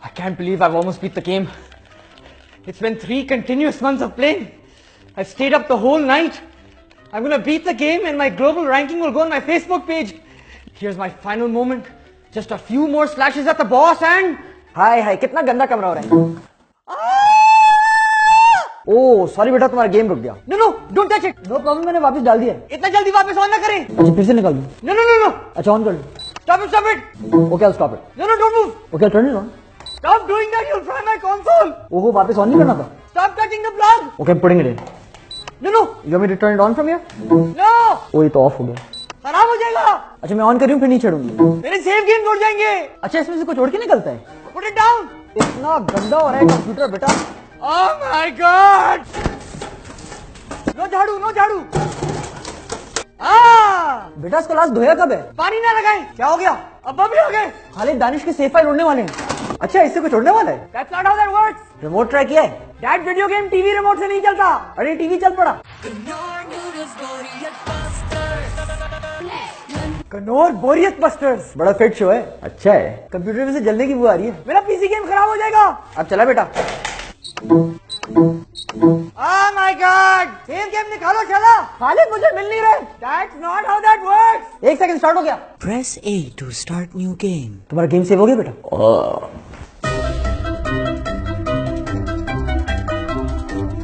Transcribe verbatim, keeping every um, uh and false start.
I can't believe I've almost beat the game. It's been three continuous months of playing. I've stayed up the whole night. I'm gonna beat the game and my global ranking will go on my Facebook page. Here's my final moment. Just a few more slashes at the boss and... हाय हाय कितना गंदा कमरा हो रहा है। Oh sorry बेटा तुम्हारा game रुक गया। No no, don't touch it. No problem मैंने वापस डाल दिया है। इतना जल्दी वापस ऑन ना करें। अच्छा फिर से निकाल दूं। No no no no. अच्छा ऑन कर लो। Stop it, stop it. Okay I'll stop it. No no, don't move. Okay I'll turn it on. Stop doing that, you'll fry my console. ओहो वापस ऑन नहीं करना था। Stop touching the plug. Okay I'm putting it in. No no. You want me to turn it on from here? No. ओ ये तो of हो गया। खराब हो जाएगा। अच्छा मैं ऑन कर रही हूँ फिर नहीं छेड़ूंगी। मेरे सेव गेम जुड़ जाएंगे। अच्छा इसमें से कुछ उड़ के निकलता है। Put it down. इतना गंदा हो रहा है कंप्यूटर बेटा। Oh my God. नो झाड़ू नो झाड़ू। ah बेटा इसका लास्ट धोया कब है? पानी ना लगाएं। क्या हो गया? अब भी हो गए। खालिद दानिश के सेफ फाइल उड़ने वाले हैं। अच्छा इससे कुछ उड़ने वाला है? That's not how that works. Remote try किया है? That video game TV remote से नहीं चलता। अरे टीवी चल पड़ा। कनौर बोरियत बस्टर्स। बड़ा फिट शो है। अच्छा है। कंप्यूटर में से जलने की वो आ रही है। मेरा पीसी गेम खराब हो जाएगा। अब चला बेटा। Oh my God! Save game निकालो चला। खालिद मुझे मिल नहीं रहे। That's not how that works. एक सेकंड स्टार्ट हो गया। Press A to start new game. तुम्हारा गेम सेव हो गया बेटा?